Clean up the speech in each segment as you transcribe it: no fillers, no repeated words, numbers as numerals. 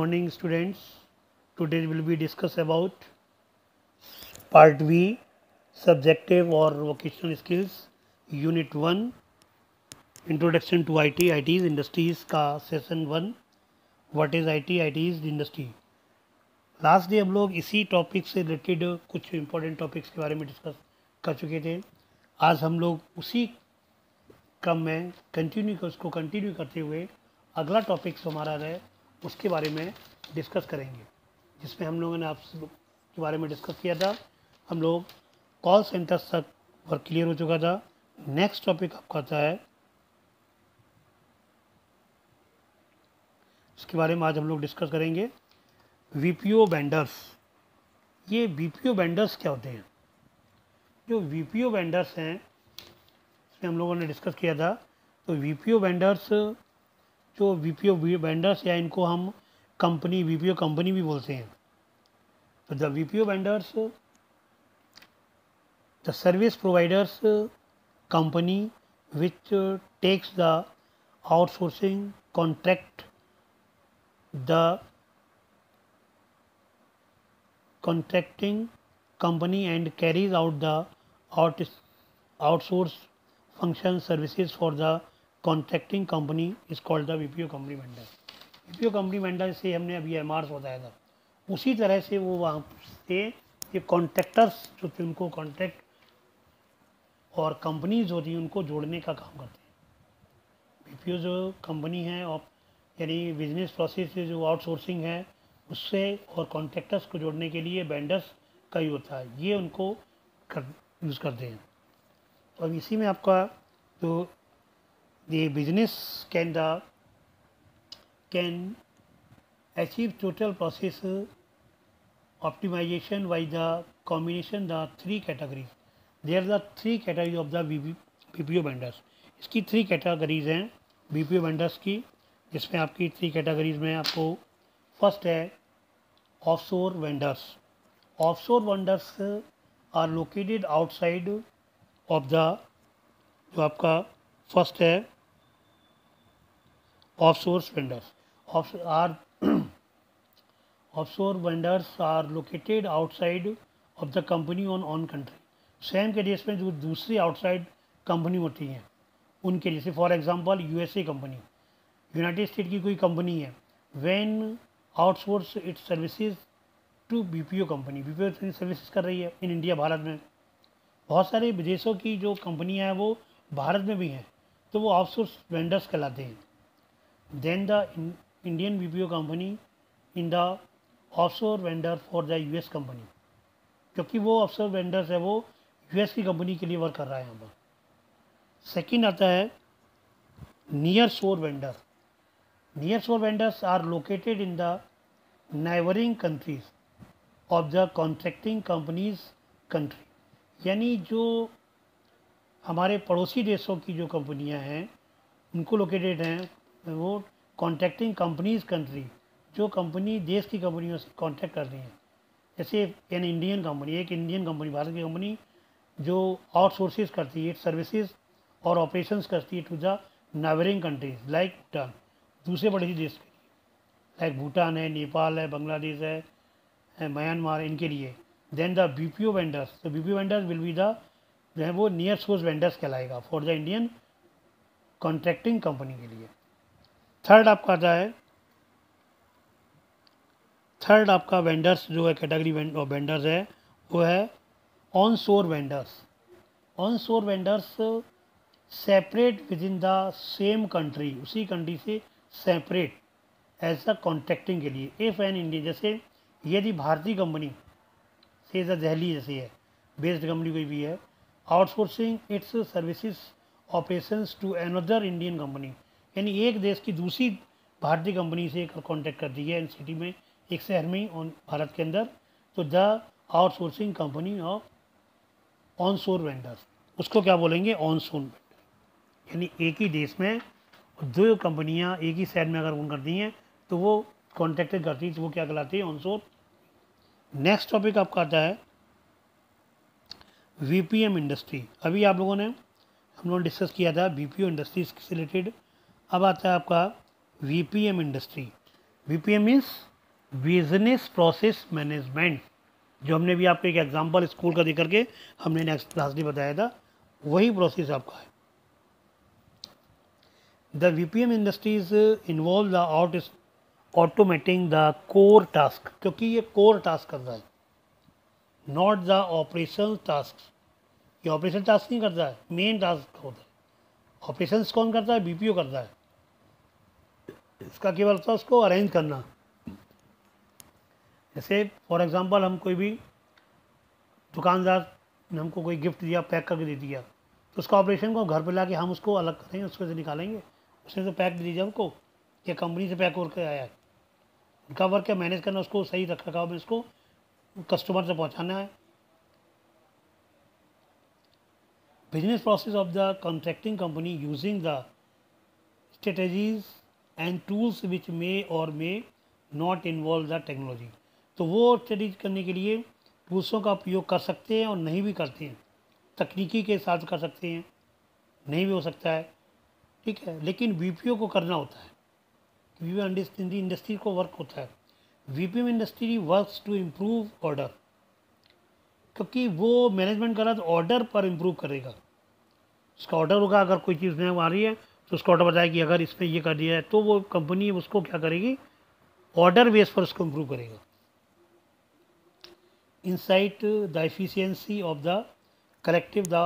morning students. Today will be discuss about part B, subjective or vocational skills, unit 1, introduction to IT, IT's industries का session 1, what is IT, IT is industry. Last day हम लोग इसी topic से related कुछ important topics के बारे में discuss कर चुके थे। आज हम लोग उसी क्रम में उसको कंटिन्यू करते हुए अगला टॉपिक जो हमारा है उसके बारे में डिस्कस करेंगे, जिसमें हम लोगों ने आप के बारे में डिस्कस किया था। हम लोग कॉल सेंटर्स तक वर्क क्लियर हो चुका था। नेक्स्ट टॉपिक आपका आता है, इसके बारे में आज हम लोग डिस्कस करेंगे, वीपीओ वेंडर्स। ये वीपीओ वेंडर्स क्या होते हैं? जो वीपीओ वेंडर्स हैं इसमें हम लोगों ने डिस्कस किया था। तो वीपीओ वेंडर्स, जो वीपीओ वेंडर्स या इनको हम कंपनी, वीपीओ कंपनी भी बोलते हैं। तो the VPO vendors, the service providers company which takes the outsourcing contract, the contracting company and carries out the outsource function services for the contracting company is called the VPO company vendor। VPO company vendor से हमने अभी एमआरस बताया था, उसी तरह से वो वहाँ से ये कॉन्ट्रैक्टर्स जो थे उनको कॉन्ट्रैक्ट और कंपनीज होती हैं उनको जोड़ने का काम करते हैं। VPO जो कंपनी है और यानी बिजनेस प्रोसेस से जो आउटसोर्सिंग है उससे और कॉन्ट्रैक्टर्स को जोड़ने के लिए वेंडर्स का ही होता है, ये उनको यूज़ करते हैं। तो अब इसी में आपका जो ये business can achieve total process optimization by the combination the three categories. There the three category of the BPO vendors. इसकी थ्री कैटेगरीज हैं बीपीओ वेंडर्स की, जिसमें आपकी थ्री कैटेगरीज में आपको फर्स्ट है offshore vendors. Offshore vendors are located outside of the, जो आपका फर्स्ट है offshore vendors. Offshore vendors are located outside of the company on country. स्वयं के देश में जो दूसरी आउटसाइड कंपनी होती हैं उनके, जैसे for example USA company, United State की कोई कंपनी है, when outsource its services to BPO company, BPO services कर रही है इन इंडिया, भारत में बहुत सारे विदेशों की जो कंपनियां हैं वो भारत में भी हैं, तो वो आउटसोर्स वेंडर्स कहलाते हैं। Then the Indian BPO company in the offshore vendor for the US company, क्योंकि वो ऑफशोर वेंडर्स है वो यूएस की कंपनी के लिए वर्क कर रहा है यहाँ पर। सेकेंड आता है near shore vendor. Near shore vendors are located in the neighbouring countries of the contracting companies country, यानी जो हमारे पड़ोसी देशों की जो कंपनियां हैं उनको लोकेटेड हैं वो कॉन्ट्रैक्टिंग कंपनीज कंट्री, जो कंपनी देश की कंपनियों से कॉन्ट्रैक्ट कर रही हैं। जैसे एन इंडियन कंपनी, एक इंडियन कंपनी, भारत की कंपनी जो आउटसोर्सेज करती है सर्विसेज और ऑपरेशंस करती है to the neighbouring countries like Bhutan, दूसरे बड़े देश के लिए, लाइक भूटान है, नेपाल है, बांग्लादेश है, म्यांमार, इनके लिए। देन द बीपीओ वेंडर्स, तो BPO vendors will be the, जो है वो नियर सोर्स वेंडर्स कहलाएगा for the Indian contracting company के लिए। थर्ड आपका आता है, थर्ड आपका वेंडर्स जो है कैटेगरी वेंडर्स है वो है on shore vendors. On shore vendors separate with in the same country, उसी कंट्री से सेपरेट एज अ कॉन्ट्रैक्टिंग के लिए। इफ़ एन इंडिया, जैसे यदि भारतीय कंपनी से दिल्ली जैसी है बेस्ड कंपनी कोई भी है, outsourcing its services operations to another Indian company, यानी एक देश की दूसरी भारतीय कंपनी से कॉन्टैक्ट करती है इन सिटी में, एक शहर में भारत के अंदर, तो the outsourcing company of on shore vendors, उसको क्या बोलेंगे? ऑन शोर वेंडर। यानी एक ही देश में दो कंपनियां एक ही शहर में अगर फोन करती हैं तो वो कॉन्ट्रैक्टेड करती है, तो वो क्या कहलाती है? ऑन शोर। नेक्स्ट टॉपिक आपका आता है वीपीएम इंडस्ट्री। अभी आप लोगों ने, हम लोगों ने डिस्कस किया था बीपीओ इंडस्ट्री से रिलेटेड। अब आता है आपका VPM industry. VPM means business process management, जो हमने भी आपको एक एग्जांपल स्कूल का देकर के हमने नेक्स्ट क्लास में बताया था, वही प्रोसेस आपका है। The VPM industries involve the automating the core task, क्योंकि ये कोर टास्क कर रहा है, नॉट द ऑपरेशन टास्क। ये ऑपरेशन टास्क नहीं करता है, मेन टास्क होता है। ऑपरेशंस कौन करता है? BPO करता है। इसका केवल होता है उसको अरेंज करना। जैसे फॉर एग्जांपल हम कोई भी दुकानदार ने हमको कोई गिफ्ट दिया, पैक करके दे दिया, तो उसका ऑपरेशन को घर पे ला के हम उसको अलग करेंगे, उसमें से निकालेंगे, उसने तो पैक दे दीजिए हमको, ये कंपनी से पैक होकर आया है। उनका वर्क है मैनेज करना, उसको सही रख रखाव में उसको कस्टमर से पहुंचाना है। Business process of the contracting company using the strategies and tools which may or may not involve the technology. तो वो स्टडी करने के लिए टूल्सों का उपयोग कर सकते हैं और नहीं भी करते हैं, तकनीकी के साथ कर सकते हैं, नहीं भी हो सकता है, ठीक है। लेकिन BPO को करना होता है, BPO इंडस्ट्री को वर्क होता है। VPM industry works to improve order, क्योंकि वो मैनेजमेंट कर रहा है तो ऑर्डर पर इम्प्रूव करेगा। उसका ऑर्डर होगा, अगर कोई चीज़ में आ रही है तो उसका ऑर्डर बताया कि अगर इसमें ये कर दिया है, तो वो कंपनी उसको क्या करेगी, ऑर्डर बेस पर उसको इम्प्रूव करेगा। Insight the efficiency of the collective the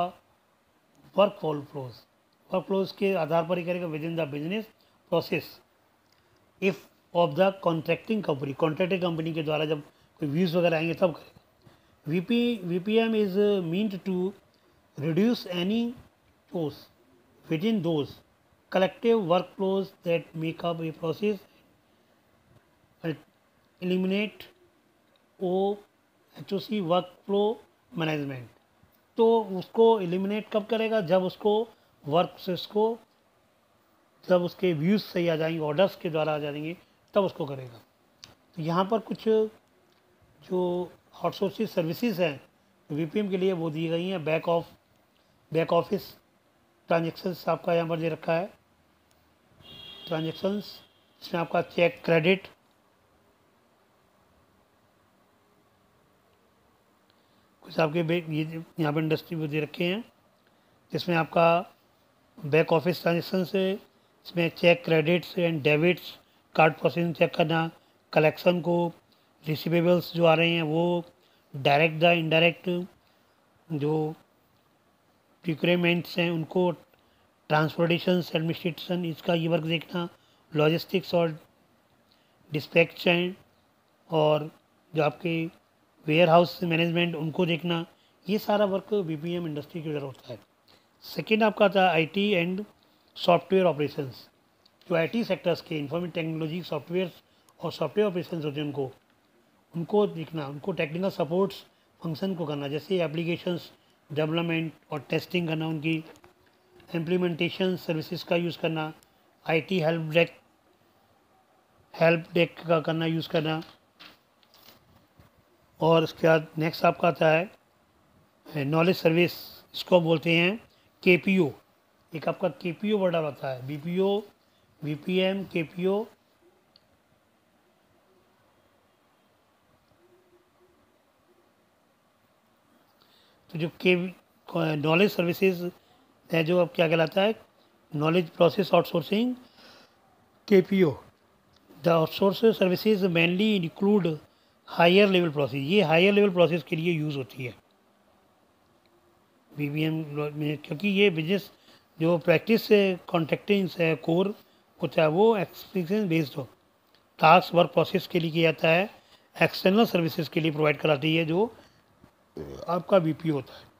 workflows के आधार पर ही करेगा with in the business process if of the contracting company के द्वारा जब कोई व्यूज़ वगैरह आएंगे तब करेगा। VPM is meant to reduce any chores within those collective workflows that make up a process and eliminate HOC workflow management। तो उसको एलिमिनेट कब करेगा? जब उसको वर्क प्रोसेस को, जब उसके व्यूज़ सही आ जाएंगे, ऑर्डर्स के द्वारा आ जाएंगे, तब उसको करेगा। तो यहाँ पर कुछ जो आउटसोर्सिंग सर्विसेज हैं VPM के लिए वो दी गई हैं। बैक ऑफिस ट्रांजेक्शन्स आपका यहाँ पर दे रखा है। ट्रांजेक्शन्स इसमें आपका चेक, क्रेडिट, कुछ आपके ये यहाँ पर इंडस्ट्री वो दे रखे हैं, जिसमें आपका बैक ऑफिस ट्रांजेक्शन्स है। इसमें cheque, credits and debits, card processing check करना, कलेक्शन को, रिसीवेबल्स जो आ रहे हैं वो, डायरेक्ट द इनडायरेक्ट जो प्रोक्योरमेंट्स हैं उनको, ट्रांसपोर्टेशन, एडमिनिस्ट्रेशन, इसका ये वर्क देखना, लॉजिस्टिक्स और डिस्पैच हैं, और जो आपके वेयर हाउस मैनेजमेंट उनको देखना, ये सारा वर्क VPM इंडस्ट्री के अंदर होता है। सेकेंड आपका था IT एंड सॉफ्टवेयर ऑपरेशंस। जो IT सेक्टर्स के इंफॉर्मेशन टेक्नोलॉजी सॉफ्टवेयर और सॉफ्टवेयर ऑपरेशंस होते हैं उनको देखना, उनको टेक्निकल सपोर्ट्स फंक्शन को करना, जैसे एप्लीकेशंस डेवलपमेंट और टेस्टिंग करना, उनकी इम्प्लीमेंटेशन सर्विसेज का यूज़ करना, IT हेल्प डेस्क का करना, यूज़ करना। और उसके बाद नेक्स्ट आपका आता है नॉलेज सर्विस, इसको बोलते हैं KPO। एक आपका KPO वर्ड आता है, BPO, VPM, KPO। तो जो नॉलेज सर्विसेज है, जो अब क्या कहलाता है, knowledge process outsourcing, KPO। The outsource services mainly include higher level process. ये हायर लेवल प्रोसेस के लिए यूज़ होती है VPM में, क्योंकि ये बिजनेस जो प्रैक्टिस से कॉन्ट्रैक्टिंग से कोर होता है वो एक्सपीरियंस बेस्ड हो, टास्क वर्क प्रोसेस के लिए किया जाता है, एक्सटर्नल सर्विसेज के लिए प्रोवाइड कराती है जो आपका BPO होता है,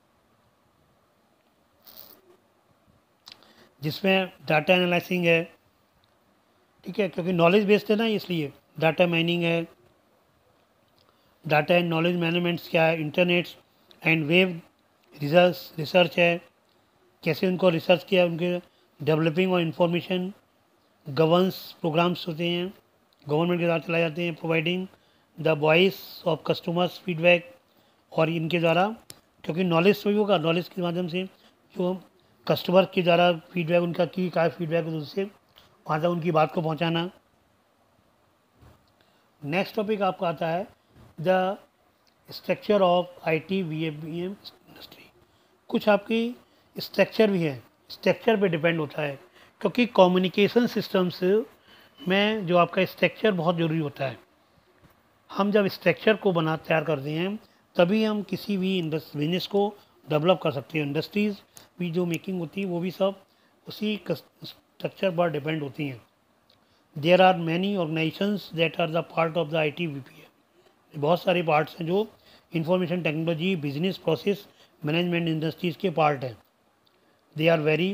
जिसमें डाटा एनालाइसिंग है, ठीक है, क्योंकि नॉलेज बेस्ड है ना, इसलिए डाटा माइनिंग है, डाटा एंड नॉलेज मैनेजमेंट क्या है, इंटरनेट एंड वेब रिसर्च है, कैसे उनको रिसर्च किया, उनके डेवलपिंग और इंफॉर्मेशन गवर्नेंस प्रोग्राम्स होते हैं, गवर्नमेंट के द्वारा चलाए जाते हैं, providing the voice of customers feedback. और इनके द्वारा, क्योंकि नॉलेज तो ही होगा, नॉलेज के माध्यम से जो कस्टमर के द्वारा फीडबैक, उनका क्या फीडबैक है, उससे वहाँ तक उनकी बात को पहुँचाना। नेक्स्ट टॉपिक आपका आता है the structure of IT VMEM industry. कुछ आपकी स्ट्रक्चर भी है, स्ट्रक्चर पे डिपेंड होता है, क्योंकि कम्युनिकेशन सिस्टम्स में जो आपका स्ट्रक्चर बहुत ज़रूरी होता है। हम जब स्ट्रक्चर को तैयार करते हैं तभी हम किसी भी बिजनेस को डेवलप कर सकते हैं। इंडस्ट्रीज़ भी जो मेकिंग होती है वो भी सब उसी स्ट्रक्चर पर डिपेंड होती हैं। There are many organizations that are the part of the IT VPM। बहुत सारे पार्ट्स हैं जो information technology, business process management industries के पार्ट हैं। They are vary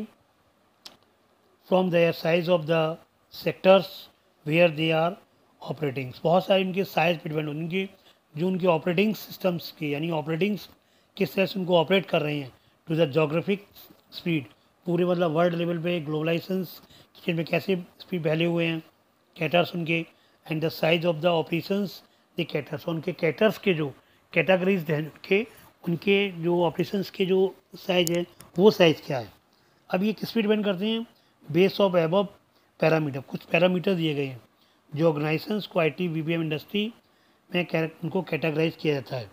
from their size of the sectors where they are operating. बहुत सारे इनके size पर डिपेंड होती है, जो उनके ऑपरेटिंग सिस्टम्स के, यानी ऑपरेटिंग्स किस तरह से उनको ऑपरेट कर रहे हैं टू द जोग्राफिक स्पीड, पूरे मतलब वर्ल्ड लेवल पे ग्लोबलाइजेशन चीज़ में कैसे स्पीड फैले हुए हैं कैटर्स उनके, and the size of the operations the caters, उनके कैटर्स के जो कैटेगरीज हैं उनके जो ऑपरेशंस के जो साइज है वो साइज़ क्या है। अब ये किस पर डिपेंड करते हैं, बेस ऑफ एबव पैरामीटर, कुछ पैरामीटर दिए गए हैं जो ऑर्गेनाइजेशंस को IT VPM इंडस्ट्री में उनको कैटेगराइज किया जाता है।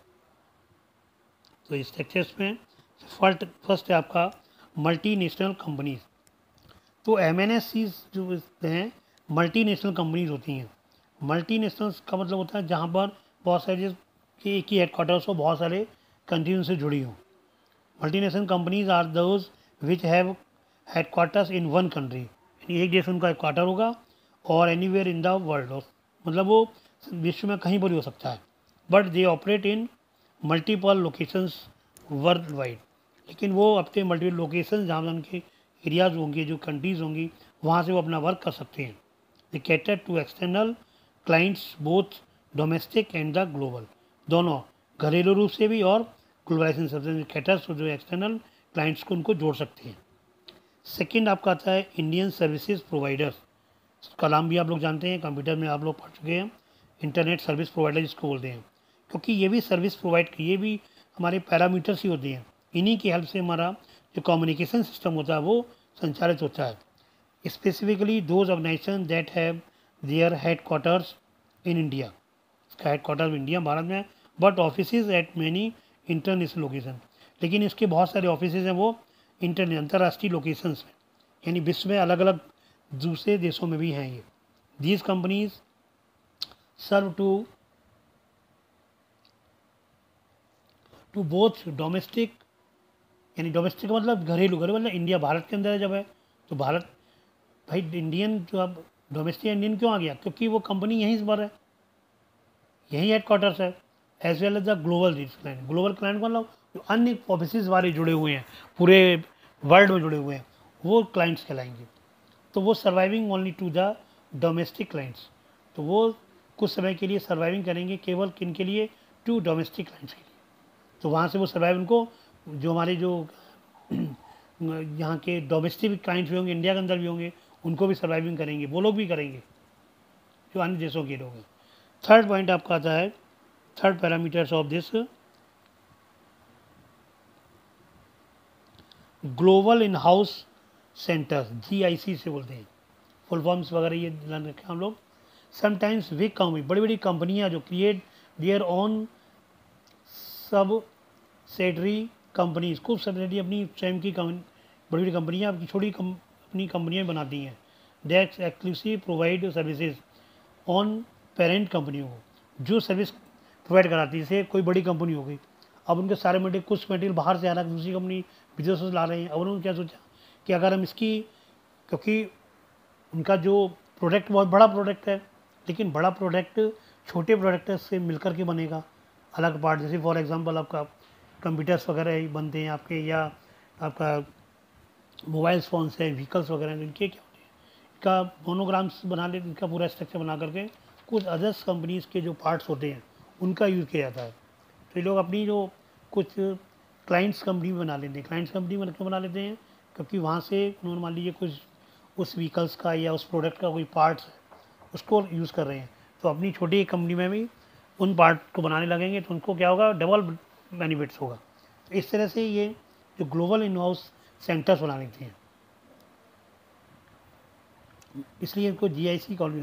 तो इस स्ट्रक्चर्स में फर्स्ट है आपका मल्टीनेशनल कंपनीज। तो MNCs जो हैं मल्टीनेशनल कंपनीज होती हैं। मल्टीनेशनल्स का मतलब होता है जहाँ पर बहुत सारे एक ही हेडक्वार्टर्स हो, बहुत सारे कंट्री से जुड़ी हों। Multinational companies are those which have headquarters in one country, यानी एक देश उनका हेडक्वार्टर होगा और एनीवेयर इन द वर्ल्ड, मतलब वो विश्व में कहीं पर भी हो सकता है। But they operate in multiple locations world wide, लेकिन वो अपने मल्टीपल लोकेशन जहाँ उनके एरियाज होंगे, जो कंट्रीज़ होंगी, वहाँ से वो अपना वर्क कर सकते हैं। They cater to external clients both domestic and the global, दोनों घरेलू रूप से भी और ग्लोबलाइजेशन से कैटर्स जो एक्सटर्नल क्लाइंट्स को उनको जोड़ सकते हैं। सेकेंड आपका आता है इंडियन सर्विसेज प्रोवाइडर्स। इसका नाम भी आप लोग जानते हैं, कंप्यूटर में आप लोग पढ़ चुके हैं, इंटरनेट सर्विस प्रोवाइडर जिसको बोलते हैं, क्योंकि ये भी सर्विस प्रोवाइड, ये भी हमारे पैरामीटर्स ही होते हैं। इन्हीं की हेल्प से हमारा जो कम्युनिकेशन सिस्टम होता है वो संचालित होता है। Specifically those organization that have their headquarters in India, इसका हेडक्वार्टर इंडिया भारत में है, but office at many international location, लेकिन इसके बहुत सारे ऑफिस हैं वो अंतर्राष्ट्रीय लोकेशंस में, यानी विश्व में अलग अलग दूसरे देशों में भी हैं ये। These companies serve to both domestic, यानी डोमेस्टिक मतलब घरेलू मतलब इंडिया भारत के अंदर जब है तो भारत, भाई इंडियन जो अब डोमेस्टिक इंडियन क्यों आ गया, क्योंकि वो कंपनी यहीं पर है, यहीं हेडक्वार्टर्स है। As well as the global client, global client मतलब जो अन्य ऑफिस वाले जुड़े हुए हैं पूरे वर्ल्ड में जुड़े हुए हैं वो क्लाइंट्स कहलाएंगे। तो वो surviving only to the domestic clients, तो वो कुछ समय के लिए सर्वाइविंग करेंगे केवल किन के लिए, टू डोमेस्टिक क्लाइंट्स के लिए। तो वहाँ से वो सर्वाइव उनको जो हमारे जो यहाँ के डोमेस्टिक क्लाइंट्स भी होंगे, इंडिया के अंदर भी होंगे, उनको भी सर्वाइविंग करेंगे, वो लोग भी करेंगे जो अन्य देशों के लोग हैं। थर्ड पॉइंट आपका आता है, third parameters of this global in house centers, GIC से बोलते हैं, फुल फॉर्म्स वगैरह ये ध्यान रखें हम लोग। समटाइम्स बिग कंपनी, बड़ी बड़ी कंपनियाँ जो क्रिएट देयर ओन सब सेडरी कंपनीज, खूब सब्सिडरी अपनी स्वयं की बड़ी बड़ी कंपनियाँ अपनी छोटी अपनी कंपनियाँ बनाती हैं। That exclusive provide services on parent कंपनियों को, जो सर्विस प्रोवाइड कराती है, जैसे कोई बड़ी कंपनी हो गई, अब उनके सारे मटेरियल, कुछ मटेरियल बाहर से आ रहा है, दूसरी कंपनी विदेश से ला रहे हैं। अब उन्होंने क्या सोचा कि अगर हम इसकी, क्योंकि उनका जो प्रोडक्ट बहुत बड़ा प्रोडक्ट है, लेकिन बड़ा प्रोडक्ट छोटे प्रोडक्ट से मिलकर के बनेगा अलग पार्ट, जैसे फॉर एग्जांपल आपका कंप्यूटर्स वगैरह ही बनते हैं आपके, या आपका मोबाइल्स फ़ोन्स है, व्हीकल्स वगैरह हैं, इनके क्या होते हैं, इनका मोनोग्राम्स बना ले, इनका पूरा स्ट्रक्चर बना करके कुछ अदर्स कंपनीज़ के जो पार्ट्स होते हैं उनका यूज़ किया जाता है। तो ये लोग अपनी जो कुछ क्लाइंट्स कंपनी बना लेते हैं, क्लाइंट्स कंपनी क्यों बना लेते हैं, क्योंकि वहाँ से उन्होंने मान लीजिए कुछ उस व्हीकल्स का या उस प्रोडक्ट का कोई पार्ट्स है उसको यूज़ कर रहे हैं, तो अपनी छोटी कंपनी में भी उन पार्ट को बनाने लगेंगे, तो उनको क्या होगा, डबल बेनिफिट्स होगा। तो इस तरह से ये जो ग्लोबल इन हाउस सेंटर्स बना लेते हैं, इसलिए इनको GIC call.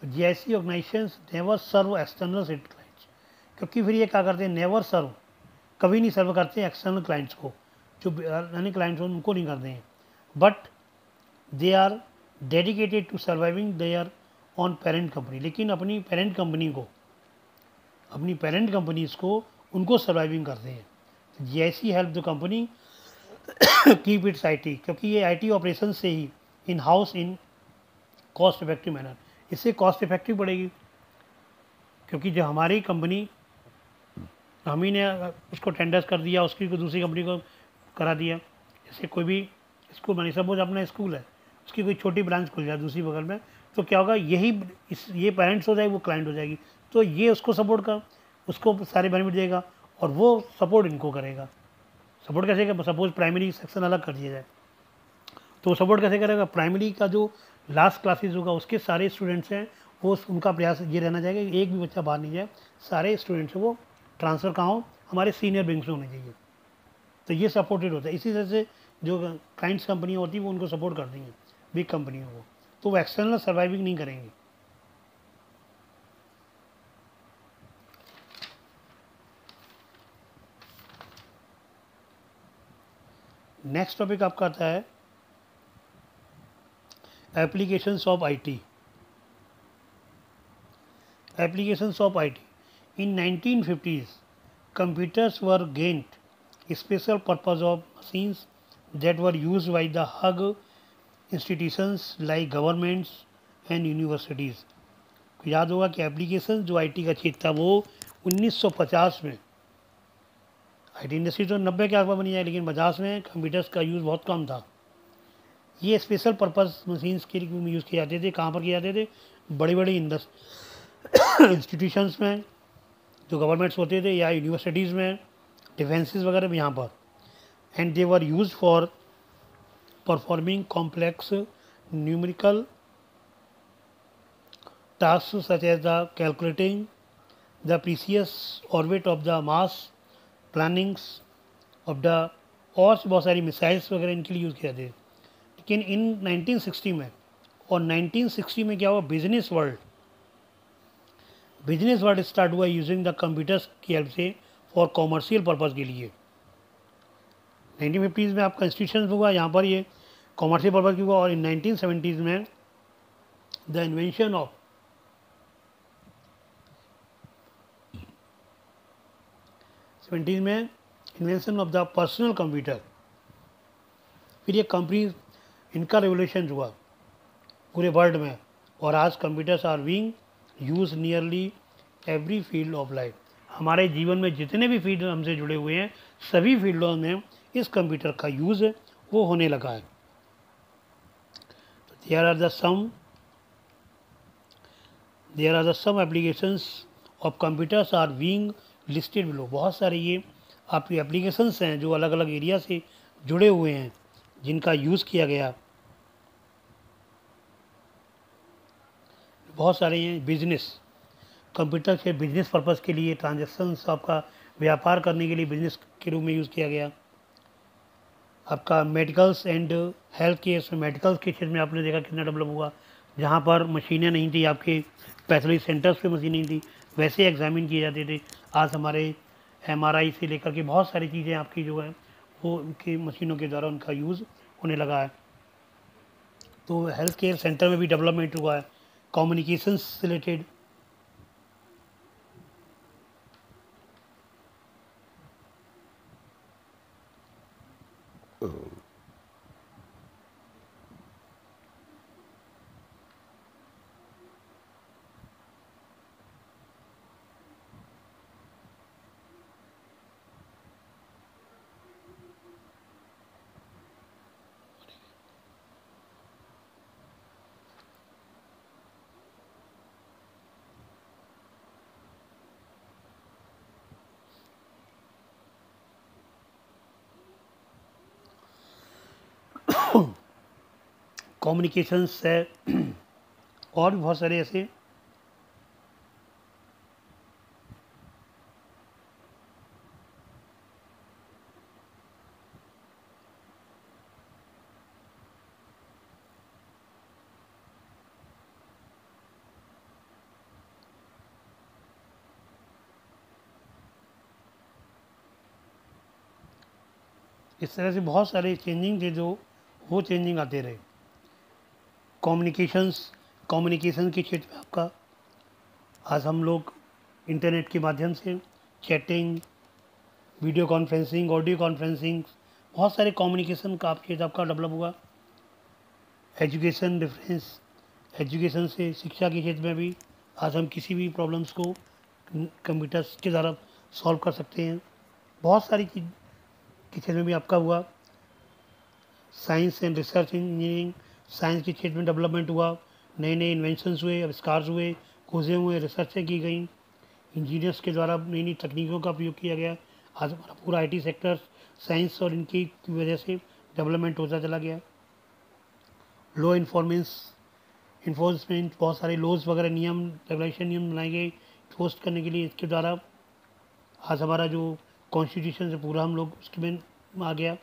GIC organizations never serve external clients, क्योंकि फिर ये क्या करते हैं, नेवर सर्व, कभी नहीं सर्व करते हैं एक्सटर्नल क्लाइंट्स को, जो अन्य क्लाइंट्स हो उनको नहीं करते हैं, but they are dedicated to surviving their own parent company, लेकिन अपनी पेरेंट कंपनी को, अपनी पेरेंट कंपनीज को उनको सर्वाइविंग करते हैं। GIC help the company keep its IT, क्योंकि ये IT ऑपरेशन से ही in house in cost effective manner, इससे कॉस्ट इफेक्टिव पड़ेगी, क्योंकि जो हमारी कंपनी, हम ही ने उसको टेंडर्स कर दिया, उसकी को दूसरी कंपनी को करा दिया। जैसे कोई भी स्कूल बनी, सपोज अपना स्कूल है, उसकी कोई छोटी ब्रांच खुल जाए दूसरी बगल में, तो क्या होगा, ये पेरेंट्स हो जाएगी, वो क्लाइंट हो जाएगी, तो ये उसको सपोर्ट कर, उसको सारे बेनिफिट देगा और वो सपोर्ट इनको करेगा। सपोर्ट कैसे करेगा, सपोज प्राइमरी सेक्शन अलग कर दिया जाए, तो सपोर्ट कैसे करेगा, प्राइमरी का जो लास्ट क्लासेस होगा उसके सारे स्टूडेंट्स हैं, वो उनका प्रयास ये रहना चाहिए कि एक भी बच्चा बाहर नहीं जाए, सारे स्टूडेंट्स वो ट्रांसफ़र कहाँ हो, हमारे सीनियर विंग्स में होने चाहिए। तो ये सपोर्टेड होता है। इसी तरह से जो क्लाइंट्स कंपनियाँ होती हैं वो उनको सपोर्ट करती हैं, बिग कंपनियों को, तो वो एक्सटर्नल सर्वाइविंग नहीं करेंगी। नेक्स्ट टॉपिक आपका आता है applications of IT। Applications of IT. In 1950s, computers were gained special purpose of machines that were used by the higher institutions like governments and universities. याद होगा कि एप्लीकेशन जो IT का क्षेत्र था वो 1950 में, IT इंडस्ट्री तो 90 के आसपास बनी है, लेकिन 50 में कंप्यूटर्स का यूज़ बहुत कम था। ये स्पेशल पर्पस मशीन्स के लिए यूज़ किए जाते थे। कहाँ पर किए जाते थे, बड़ी बड़ी इंस्टीट्यूशंस में, जो गवर्नमेंट्स होते थे, या यूनिवर्सिटीज़ में, डिफेंसेस वगैरह में, यहाँ पर। And they were use for performing complex numerical task such as the calculating the precious orbit of the mass, plannings of the, और बहुत सारी मिसाइल्स वगैरह इनके लिए यूज़ किया जाते। लेकिन इन 1960 में, और 1960 में क्या हुआ, बिजनेस वर्ल्ड स्टार्ट हुआ यूजिंग द कंप्यूटर्स की हेल्प से फॉर कॉमर्शियल पर्पज़ के लिए। 1950s में आपका इंस्टीट्यूशन हुआ, यहाँ पर ये कॉमर्शियल पर्पज़ की हुआ, और इन 1970s में the invention of the personal computer, फिर ये कंपनी, इनका रेवोल्यूशन हुआ पूरे वर्ल्ड में, और आज computers are being use nearly every field of life. हमारे जीवन में जितने भी फील्ड हमसे जुड़े हुए हैं, सभी फील्डों में इस कंप्यूटर का यूज़ वो होने लगा है। There are the some applications of computers are being listed below. बहुत सारे ये आपकी एप्लीकेशंस हैं जो अलग अलग एरिया से जुड़े हुए हैं, जिनका यूज़ किया गया। बहुत सारे हैं बिजनेस, कंप्यूटर के बिजनेस पर्पज़ के लिए, ट्रांजेक्शन्स आपका व्यापार करने के लिए बिजनेस के रूप में यूज़ किया गया। आपका मेडिकल्स एंड हेल्थ केयर में, मेडिकल्स के क्षेत्र में आपने देखा कितना डेवलप हुआ, जहाँ पर मशीनें नहीं थी, आपके पैथोलॉजी सेंटर्स पे मशीनें नहीं थी, वैसे एग्जामिन किए जाते थे। आज हमारे MRI से लेकर के बहुत सारी चीज़ें आपकी जो है वो उनकी मशीनों के द्वारा उनका यूज़ होने लगा है। तो हेल्थ केयर सेंटर में भी डेवलपमेंट हुआ है, कम्युनिकेशंस से रिलेटेड। कम्युनिकेशंस है और भी बहुत सारे ऐसे इस तरह से बहुत सारे चेंजिंग थे जो वो चेंजिंग आते रहे। कम्युनिकेशन के क्षेत्र में आपका आज हम लोग इंटरनेट के माध्यम से chatting, video conferencing, audio conferencing, बहुत सारे कम्युनिकेशन का क्षेत्र आपका डेवलप हुआ। एजुकेशन से शिक्षा के क्षेत्र में भी आज हम किसी भी प्रॉब्लम्स को कंप्यूटर्स के द्वारा सॉल्व कर सकते हैं। बहुत सारी चीज़ के क्षेत्र में भी आपका हुआ। Science and research engineering, science के क्षेत्र में डेवलपमेंट हुआ, नए नए इन्वेंशंस हुए, आविष्कार हुए, खोजें हुए, रिसर्चें की गई, इंजीनियर्स के द्वारा नई नई तकनीकों का उपयोग किया गया। आज हमारा पूरा आईटी सेक्टर साइंस और इनकी वजह से डेवलपमेंट होता चला गया। लॉ इन्फोर्समेंट, बहुत सारे लॉज वगैरह, रेगुलेशन नियम बनाए गए पोस्ट करने के लिए। इसके द्वारा आज हमारा जो कॉन्स्टिट्यूशन से पूरा हम लोग उसके में आ गया।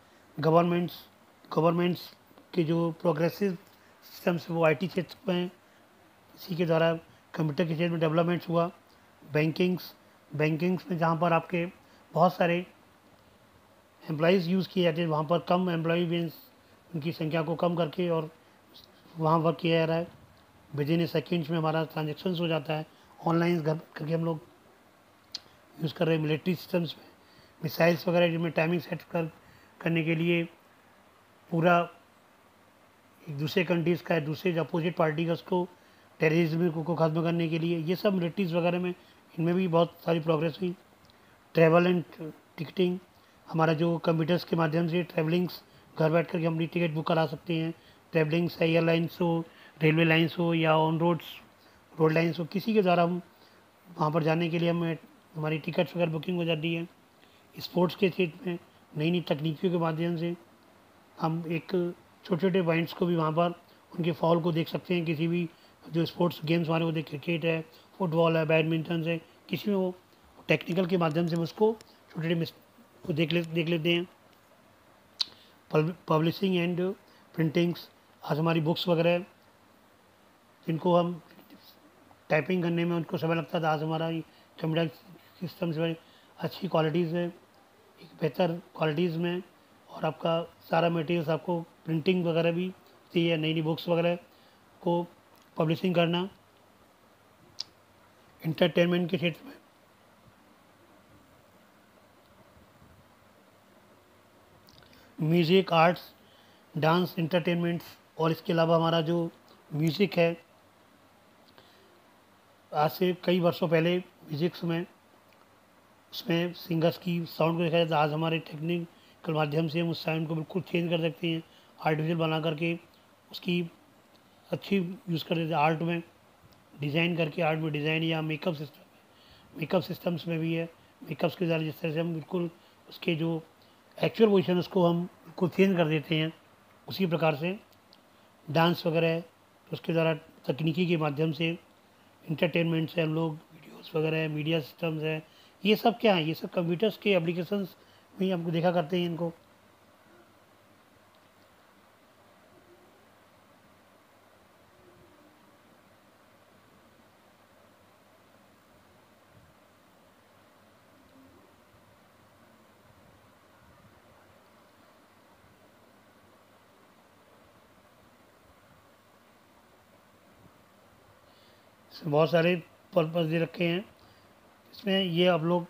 गवर्नमेंट्स के जो प्रोग्रेसिव सिस्टम्स वो आईटी क्षेत्र में हैं, इसी के द्वारा कंप्यूटर के क्षेत्र में डेवलपमेंट्स हुआ। बैंकिंग्स में जहाँ पर आपके बहुत सारे एम्प्लॉयज़ यूज़ किए जाते हैं, वहाँ पर कम एम्प्लॉय बेस, उनकी संख्या को कम करके और वहाँ वर्क किया जा रहा है। विदिन ए सेकेंड्स में हमारा ट्रांजेक्शन्स हो जाता है, ऑनलाइन घर करके हम लोग यूज़ कर रहे हैं। मिलिट्री सिस्टम्स में मिसाइल्स वगैरह जिनमें टाइमिंग सेट करने के लिए पूरा एक दूसरे कंट्रीज़ का, दूसरे जो अपोजिट पार्टी का, उसको टेररिज्म को ख़त्म करने के लिए, ये सब मिलिट्रीज़ वगैरह में इनमें भी बहुत सारी प्रोग्रेस हुई। ट्रैवल एंड टिकटिंग, हमारा जो कंप्यूटर्स के माध्यम से ट्रैवलिंग्स घर बैठ कर के हम अपनी टिकट बुक करा सकते हैं। ट्रैवलिंग्स एयरलाइंस हो, रेलवे लाइन्स हो या ऑन रोड लाइन्स हो, किसी के द्वारा हम वहाँ पर जाने के लिए हमें हमारी टिकट्स वगैरह बुकिंग हो जाती है। स्पोर्ट्स के क्षेत्र में नई नई तकनीकियों के माध्यम से हम एक छोटे छोटे पॉइंट्स को भी वहाँ पर उनके फॉल को देख सकते हैं। किसी भी जो स्पोर्ट्स गेम्स हमारे होते, क्रिकेट है, फुटबॉल है, बैडमिंटन है, किसी में वो टेक्निकल के माध्यम से हम उसको छोटे छोटे को देख लेते हैं। पब्लिशिंग एंड प्रिंटिंग्स, आज हमारी बुक्स वगैरह जिनको हम टाइपिंग करने में उनको समय लगता था, आज हमारा कंप्यूटर सिस्टम से अच्छी क्वालिटीज़ है, एक बेहतर क्वालिटीज़ में, और आपका सारा मटेरियल्स आपको प्रिंटिंग वगैरह भी होती है, नई नई बुक्स वगैरह को पब्लिशिंग करना। इंटरटेनमेंट के क्षेत्र में म्यूज़िक, आर्ट्स, डांस, इंटरटेनमेंट्स, और इसके अलावा हमारा जो म्यूज़िक है, आज से कई वर्षों पहले म्यूज़िक्स में उसमें सिंगर्स की साउंड को देखा जाता है। आज हमारे टेक्निकल माध्यम से हम उस साउंड को बिल्कुल चेंज कर सकते हैं, आर्टिफिशियल बना करके उसकी अच्छी यूज़ कर देते हैं। आर्ट में डिज़ाइन करके, आर्ट में डिज़ाइन या मेकअप सिस्टम्स में भी है। मेकअप्स के द्वारा जिस तरह से हम बिल्कुल उसके जो एक्चुअल पोजीशन उसको हम बिल्कुल चेंज कर देते हैं, उसी प्रकार से डांस वगैरह है, तो उसके द्वारा तकनीकी के माध्यम से इंटरटेनमेंट से हम लोग वीडियोस वगैरह है, मीडिया सिस्टम्स है, ये सब क्या है, ये सब कंप्यूटर्स के एप्लीकेशंस में ही हमको देखा करते हैं इनको। इसमें बहुत सारे पर्पस दे रखे हैं। इसमें ये आप लोग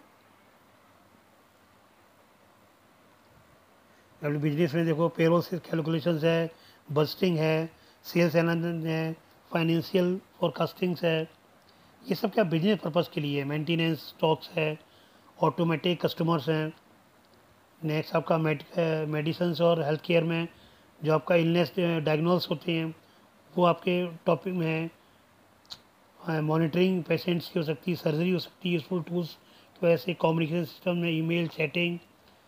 अपने बिजनेस में देखो, पेरोल से कैलकुलेशंस है, बजटिंग है, सेल्स एनालिसिस है, फाइनेंशियल फोरकास्टिंग्स है, ये सब क्या बिजनेस पर्पस के लिए है। मेंटेनेंस, स्टॉक्स है, ऑटोमेटिक कस्टमर्स हैं। नेक्स्ट आपका मेडिसिन्स और हेल्थ केयर में जो आपका इलनेस डायग्नोस होते हैं वो आपके टॉपिक में है। मॉनिटरिंग पेशेंट्स की हो सकती है, सर्जरी हो सकती है, यूजफुल टूल्स की वजह से। कम्युनिकेशन सिस्टम में ईमेल, चैटिंग।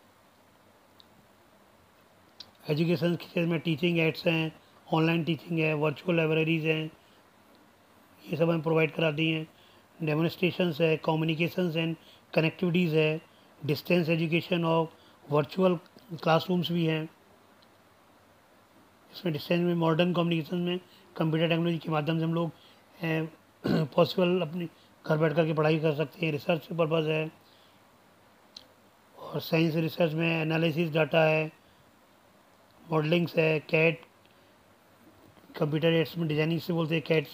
एजुकेशन के क्षेत्र में टीचिंग एड्स हैं, ऑनलाइन टीचिंग है, वर्चुअल लाइब्रेरीज़ हैं, ये सब हम प्रोवाइड कराती हैं। डेमोन्स्ट्रेशंस है, कम्युनिकेशंस एंड कनेक्टिविटीज़ है, डिस्टेंस एजुकेशन और वर्चुअल क्लासरूम्स भी हैं। इसमें डिस्टेंस में मॉडर्न कम्युनिकेशन में कंप्यूटर टेक्नोलॉजी के माध्यम से हम लोग पॉसिबल अपने घर बैठ कर के पढ़ाई कर सकते हैं। रिसर्च पर्पज़ है और साइंस रिसर्च में एनालिसिस डाटा है, मॉडलिंग्स है, कैट कंप्यूटर एड्स में डिजाइनिंग से बोलते हैं कैट्स।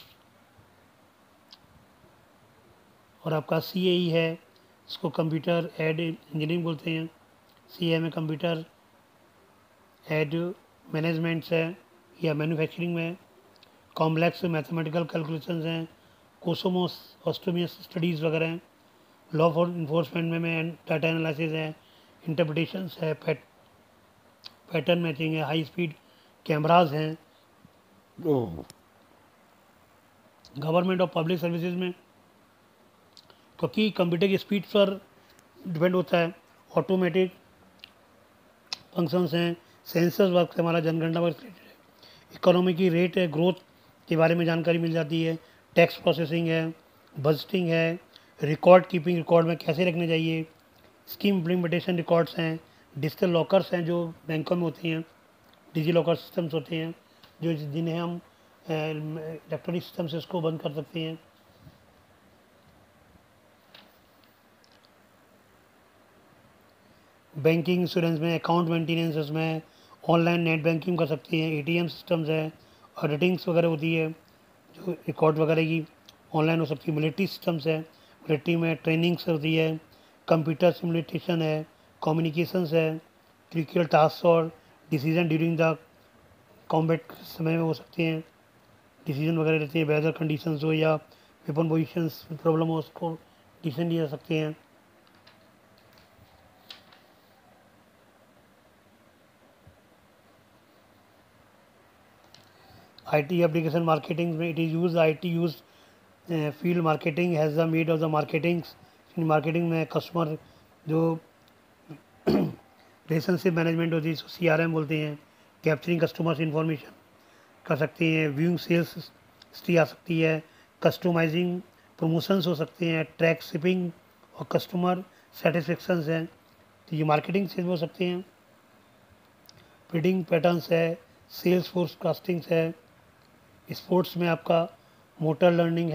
और आपका CAE है, इसको कंप्यूटर एड इंजीनियरिंग बोलते हैं। CA में कंप्यूटर एड मैनेजमेंट्स है या मैन्युफैक्चरिंग में। कॉम्प्लेक्स मैथमेटिकल कैलकुलेशंस हैं, कोसोमोस ऑस्टोमियस स्टडीज़ वगैरह हैं। लॉ फॉर इन्फोर्समेंट में डाटा एनालिसिस है, इंटरप्रिटेशंस है, पैटर्न मैचिंग है, हाई स्पीड कैमराज हैं। गवर्नमेंट और पब्लिक सर्विसेज में, क्योंकि कंप्यूटर की स्पीड पर डिपेंड होता है, ऑटोमेटिक फंक्शंस हैं, सेंसर वर्क से हमारा जनगणना वर्क रिलेटेड है। इकोनॉमी की रेट है, ग्रोथ के बारे में जानकारी मिल जाती है। टैक्स प्रोसेसिंग है, बजटिंग है, रिकॉर्ड कीपिंग, रिकॉर्ड में कैसे रखने चाहिए, स्कीम इम्प्लीमेंटेशन रिकॉर्ड्स हैं, डिजिटल लॉकर्स हैं जो बैंकों में होती हैं, डिजी लॉकर सिस्टम्स होते हैं जो जिन्हें हम इलेक्ट्रॉनिक सिस्टम से उसको बंद कर सकते हैं। बैंकिंग इंश्योरेंस में, अकाउंट मेंटेनेंस में, ऑनलाइन नेट बैंकिंग कर सकते हैं, ATM सिस्टम्स है, ऑडिटिंग्स वगैरह होती है जो रिकॉर्ड वगैरह की ऑनलाइन हो सकती है। मिलिट्री सिस्टम्स है, मिलिट्री में ट्रेनिंग्स होती है, कंप्यूटर सिमुलेशन है, कम्युनिकेशंस है, क्रिटिकल टास्क और डिसीजन ड्यूरिंग द कॉम्बैट समय में हो सकते हैं, डिसीजन वगैरह रहते हैं। वेदर कंडीशंस हो या वेपन पोजिशंस प्रॉब्लम हो, उसको डिसीजन लिए जा सकते हैं। IT एप्लीकेशन मार्केटिंग में, it is use IT use field marketing has the need of the marketing में कस्टमर जो रिलेशनशिप मैनेजमेंट होती है, CRM बोलते हैं। कैप्चरिंग कस्टमर्स इंफॉर्मेशन कर सकते हैं, व्यूइंग सेल्स हिस्ट्री आ सकती है, कस्टमाइजिंग प्रमोशंस हो सकते हैं, ट्रैक शिपिंग और कस्टमर सेटिस्फेक्शंस हैं, तो ये मार्केटिंग से हो सकते हैं। बिडिंग पैटर्न्स है, सेल्स फोर्स कास्टिंग्स है। स्पोर्ट्स में आपका मोटर लर्निंग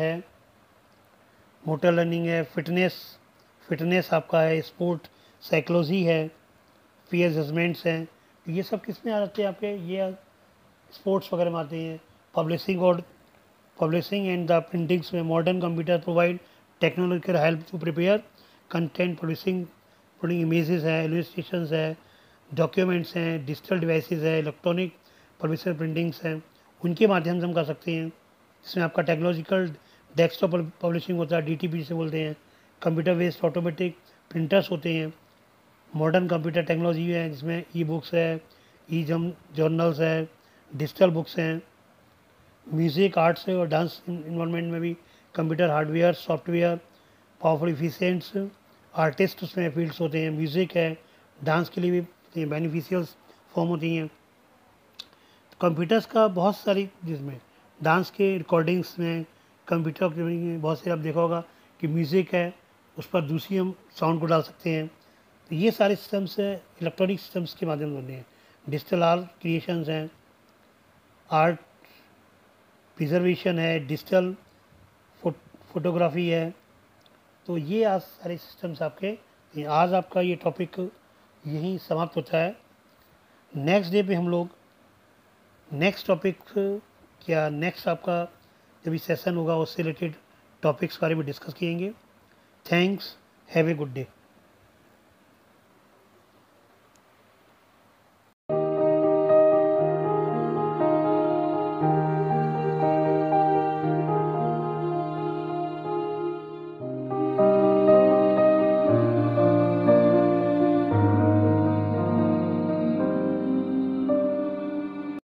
है, फिटनेस आपका है, स्पोर्ट साइकोलॉजी है, पीयर जजमेंट्स हैं। ये सब किस में आ जाते हैं आपके, ये स्पोर्ट्स वगैरह में आते हैं। पब्लिशिंग एंड द प्रिंटिंग्स में, modern computer provide technological help to prepare content, producing images है, इलस्ट्रेशंस है, डॉक्यूमेंट्स हैं, डिजिटल डिवाइसेस है, इलेक्ट्रॉनिक पब्लिशर प्रिंटिंग्स हैं, उनके माध्यम से हम कर सकते हैं। इसमें आपका टेक्नोलॉजिकल डेस्कटॉप पब्लिशिंग होता है, DTP से बोलते हैं। कंप्यूटर बेस्ड ऑटोमेटिक प्रिंटर्स होते हैं। मॉडर्न कंप्यूटर टेक्नोलॉजी है जिसमें E-बुक्स है, जर्नल्स है, डिजिटल बुक्स हैं। म्यूज़िक, आर्ट्स और डांस इन्वायरमेंट में भी computer hardware, software, powerful efficients artist उसमें फील्ड्स होते हैं। म्यूज़िक है, डांस के लिए भी बेनिफिशियल फॉर्म होती हैं। कंप्यूटर्स का बहुत सारी, जिसमें डांस के रिकॉर्डिंग्स में कंप्यूटर के बहुत से आप देखा होगा कि म्यूज़िक है उस पर दूसरी हम साउंड को डाल सकते हैं। तो ये सारे सिस्टम्स इलेक्ट्रॉनिक सिस्टम्स के माध्यम से होते हैं। डिजिटल आर्ट क्रिएशंस हैं, आर्ट प्रिजर्वेशन है, डिजिटल फोटोग्राफी है। तो ये आज सारे सिस्टम्स आपके, आज आपका ये टॉपिक यहीं समाप्त होता है। नेक्स्ट डे पे हम लोग नेक्स्ट टॉपिक नेक्स्ट आपका जब भी सेशन होगा उससे रिलेटेड टॉपिक्स बारे में डिस्कस करेंगे। Thanks, have a good day.